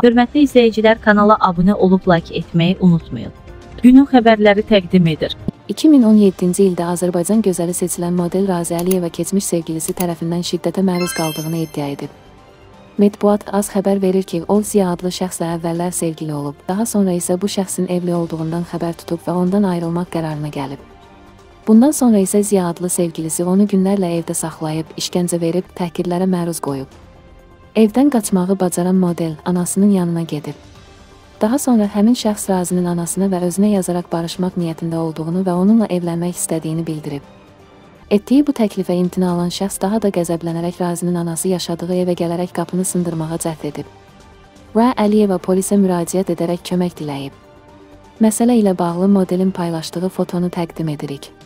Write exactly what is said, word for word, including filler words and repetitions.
Hörmətli izləyicilər, kanala abunə olub like etməyi unutmayın. Günün xəbərləri təqdim edir. iki min on yeddinci ildə Azərbaycan gözəli seçilən model Razi Əliyeva keçmiş sevgilisi tərəfindən şiddətə məruz qaldığını iddia edib. Mətbuat az xəbər verir ki, o Ziya adlı şəxslə əvvəllər sevgili olub, daha sonra isə bu şəxsin evli olduğundan xəbər tutub və ondan ayrılmaq qərarına gəlib. Bundan sonra isə Ziya adlı sevgilisi onu günlərlə evdə saxlayıb, işgəncə verib, təhqirlərə məruz qoyub. Evdən qaçmağı bacaran model anasının yanına gedib. Daha sonra həmin şəxs Razinin anasına və özünə yazaraq barışmaq niyyətində olduğunu və onunla evlənmək istədiyini bildirib. Etdiyi bu təklifə imtina alan şəxs daha da qəzəblənərək Razinin anası yaşadığı evə gələrək qapını sındırmağa cəhd edib. Ra Əliyeva polisə müraciət edərək kömək diləyib. Məsələ ilə bağlı modelin paylaşdığı fotonu təqdim edirik.